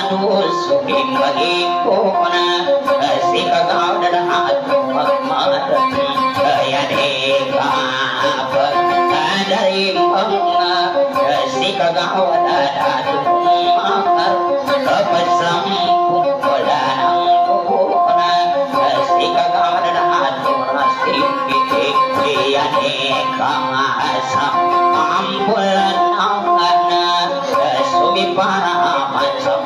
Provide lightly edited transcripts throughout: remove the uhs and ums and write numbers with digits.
aduh sukim bagi pokona si kagau dan hati makmat ya dekap dari bangga si kagau ada makar kepasang pukulan pokona si kagau dan hati rasi ya dekap ampunan angana sumi para macam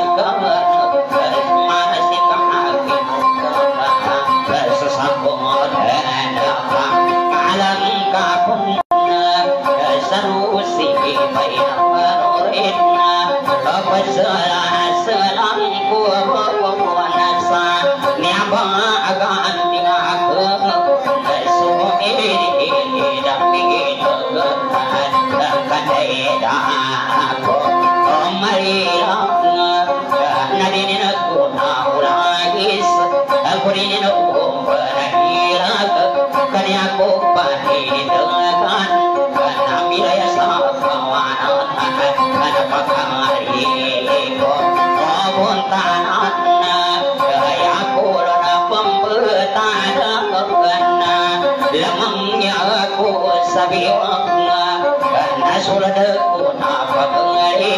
masih kahaki sesambung dan alam kapun sarusi bayna waridna pasalah selangku wanasa niaba agan tingaku sumi dami kadaidaku marilang nadinin aku naulagis aku dinin aku berahirak karyaku pahidengkan namilaya sama kawanan panapakariku buntanan kayaku lana pembetana lemangnya aku sabiwakna karena suladaku napakengari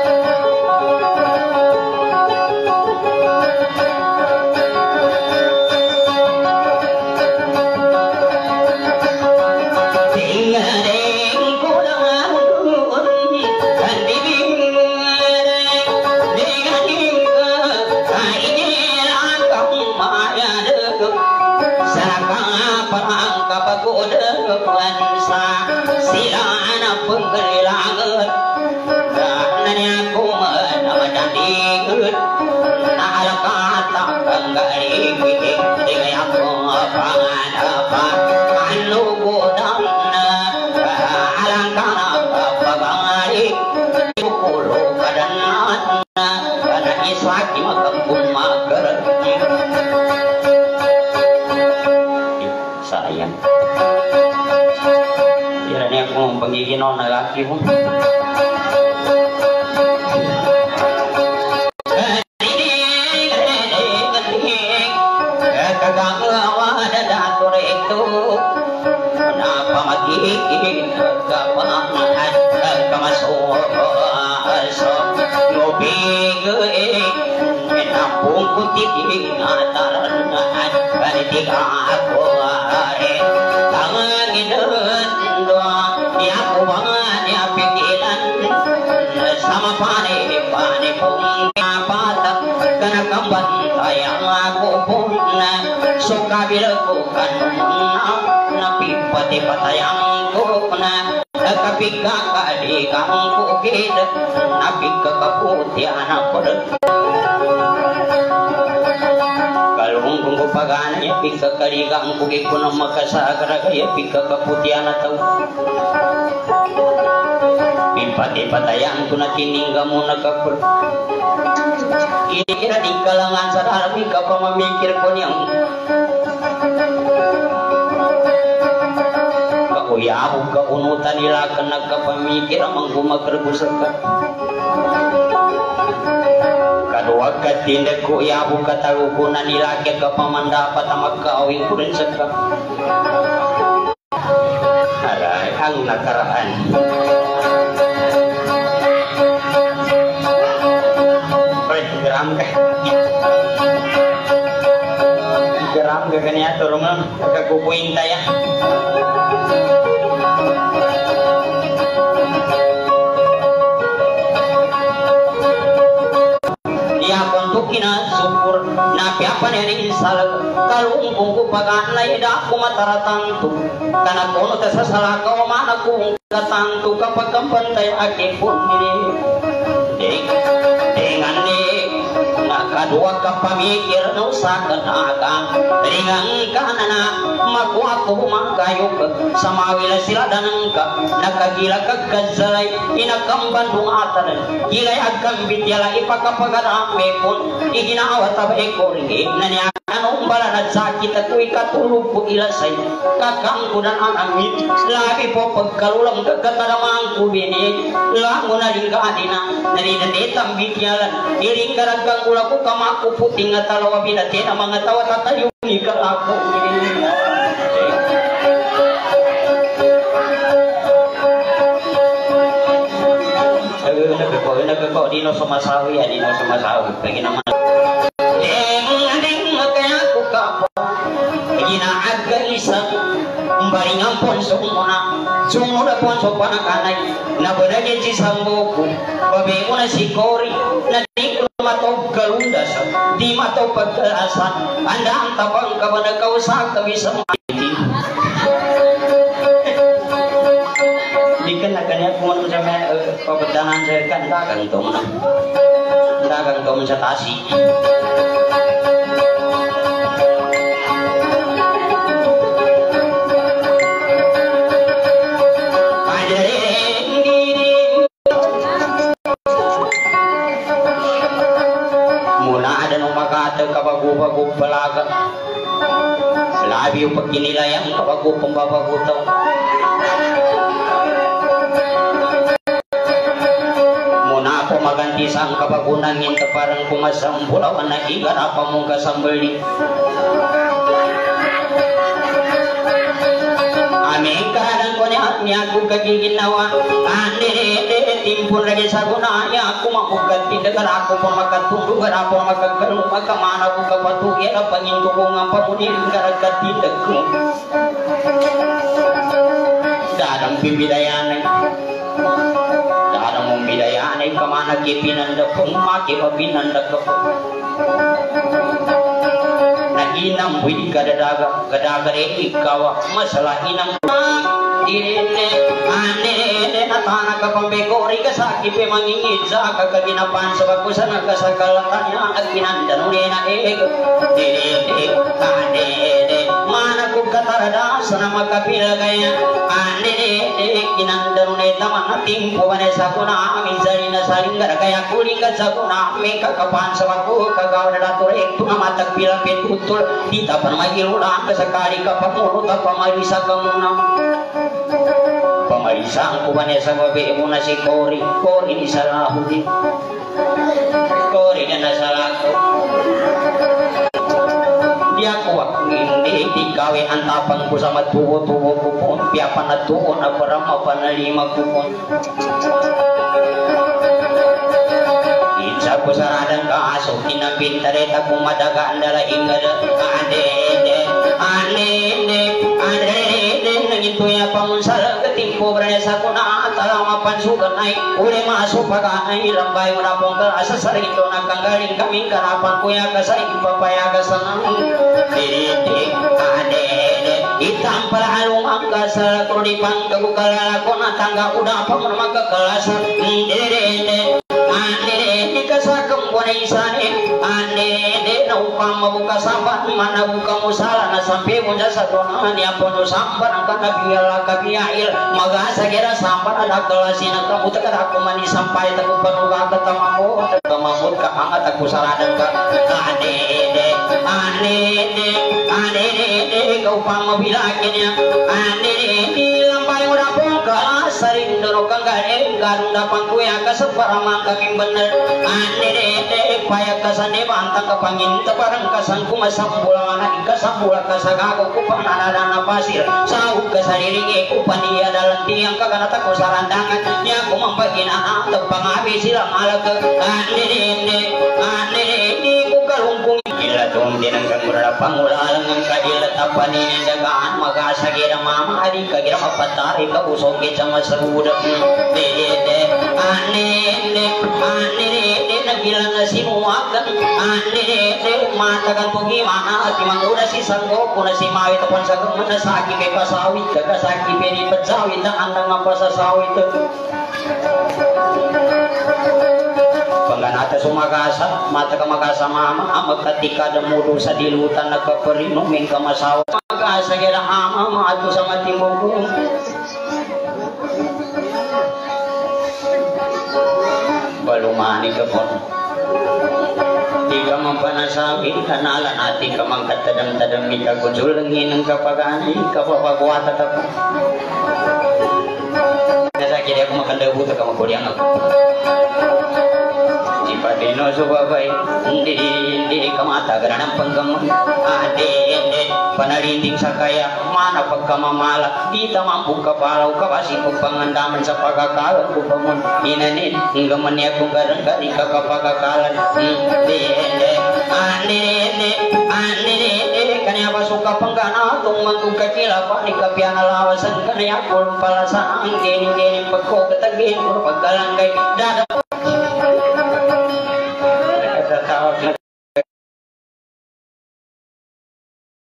sayang kiranya aku menggigit nona laki pun kenapa magiging kapangan kamasok ngobigay nampung kutiging ataran kanitika ako tangan ginun niya kubangan niya pikilan sama pani pong kapatak kanakambantayang ako pong suka bilagukan napipati patayang ko na kapika kadikang kukid napika kaputian ako kalung kung kupagana ya pika kadikang kukid ko na makasagara kaya pika kaputian ataw pipati patayang ko na tiningga mo na kapul kira-kira di kalangan sarami ka pamamikir ko niyang kauyabu kaunutan nila ka nagkapamikir ang gumakarbusan ka kaduwag ka tindag kuyabu katalukunan nila ka pamandapat ang magkaawing ko rin sa ka aray ang nakaraan geram ke kanya turun ke kupuin taya ya kontukina syukur napi apa nih insal kalau ungku pagan lai dak kumatarantu karena kono tersasala kau mana ku katantu kapakampan taya ake pun ini dengan kadua kapamikir no sakanaka ringang kanana makuatu makayuk samawila sila danangka nakagila kagkazalay inakam bandung atan gilay agkam bityala ipakapagarame pun iginawa tabay ko rin nanya anong bala na sakit at ko'y katulog po ilasay kakang ko na angit labi po pagkalulang kagkatalamang ko bini lango na rin kaadina narinanitang bigyalan iring karaggang ula ko kamaku puting at talawa binati na mga tawa tatayo ni kalako nagkakaw dino sumasawi ya dino sumasawi pagi naman ding kaya ko ka ginaag ka isa baringang ponso muna sumura ponso panakanay nabadagin si sambuko babi mo na si Cory na di ko matog kalundas di matog pagkalasan anda ang tabang ka ba nagkausak kami sa mati di kan na kanya kung sa may pabadanan sa kan dagang tong sa tasi muna ada nung makata kabago-bago balaga labi yung pagkinilayang kabago pambabagutaw maganti sang kabagunan nginta parang pumasang bulawan na ikan apa mong kasambali aming kahanan ko niya ako kagiginawa andire timpun lagi sa gunaya ako makugat tindagan ako pang makatulungan ako magkagalong magkamana ko kapatugyan ang panginto ko nga pamuniling karagat tindag ko dadang bibidayanay bidayanay kamana kipinanda pong makipabinanda ka po naginang buwid kadagare ikaw masalah inang direne ane natana ka pambekori ka sa kipe mangingid sa kaginapan sa bagusan nagkasakalatan at kinandanunin na direne ane mana ko katarada sa magkapila kaya ane kinandanunin taman nating puwane sa kuna amin sari na saling kaya kuling ka sa kuna may kakapan sa bago kagawa na dato ito na matagpila petutul di tapan magilulang ka sa kari ka pamuno ka pamarisa ka muna pamarisa ang kuwane sa babi mo na si Cory ni Salahudin Cory na nasalako di ako hindi kawin ang tapang ko sa matuwo-tuwo ko po piyapan na tuwo na para mapanalima ko po sa kusaradan ka aso kinapintareta kung madagaan dala ingada ane nagituya pamunsala katimpo berani sa kuna atala mapansukan ay uli masuk paganay lambay mo na pong kalasa sa rito nagkanggaling kami karapan kuya kasay ipapayaga sa nang diriti ane itam para halong angka sa krudipang kagukalala ko na tangga udah pa mo na magkakalasa diriti ane kasakam bunay sani ane na upang mabuka sambat mana buka musala na sampai mo sa donan ya pono sambat ang kanabiyala kabiyail magasa gira sambat ada kalasin ang kamuta ka ako man isampay ta ko panuga ka tamamot ka angat ako saradan ka ane ka upang mabilakin niya ane lampay mo na po ka saring doro kang galing garong dapan kuya ka sa paramang kaming bener ane payag ka sa nebantang kapangin parang kasang kumasambulang anak ikasambulang ka sa gago ko pananada na pasir sahug ka sa liringi ko paniya dalang tiyang kaganata ko sa randangan niya kumambagin ang pangabi silang alag ane ko kalungkung ila tuong dinanggang mula pangulalang ang kailat apa niya dagaan magasagira mama adi kagira mapatari ka usogit sa masagudak ane nagilan na sinuwagan ane matagan po gimana at imanguna si sanggo ko na si mawit apon sa gumana na saki kay pasawit kakasaki peni patsawit ang andang pasasawit pangganata sumagasa mata ka magasa mama magkatika da mudo sa dilutan nagpaparino ming kamasawa magasa gira ama maato sa matimog balumani ka po di ka kamampana sabi kanala nati kamangkat tadam-tadam ika kunjulengin ng kapagani kapapagwata tapo. Nasa kiri ako makandabu ta kamakuliang ako. Padino subabay hindi kamata garanang panggamon ade panarinding sa kaya mana pagkamamala di ta mampu kapalaw kabasi ko pangandaman sa pagkakalan ko pamon inanin hingga maniya kong garang-gari kakapagkakalan ande kanya basuka panggana tung mangkong kakila panik kapiana lawasan kanya kulong palasan ang gening pagko katagin puro pagkalanggay dada